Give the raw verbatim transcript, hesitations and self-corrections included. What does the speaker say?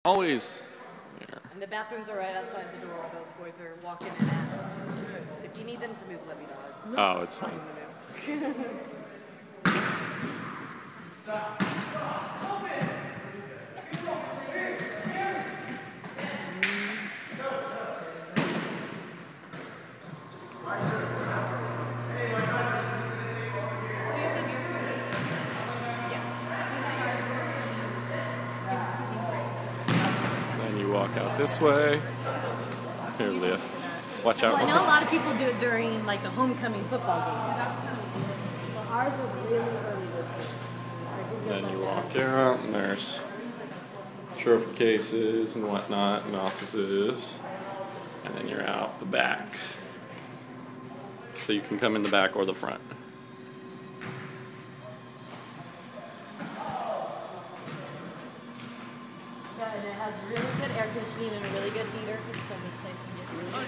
Always. Yeah. And the bathrooms are right outside the door. Those boys are walking in and out. If you need them to move, let me know. Oh, it's fine. Stop. Then you walk out this way. Here, Leah. Watch out. Well, I know a lot of people do it during like the homecoming football games. So ours was really early this year. Then you walk out, and there's trophy cases and whatnot, and offices. And then you're out the back. So you can come in the back or the front. Yeah, and it has really good air conditioning and a really good heater, so this place can get really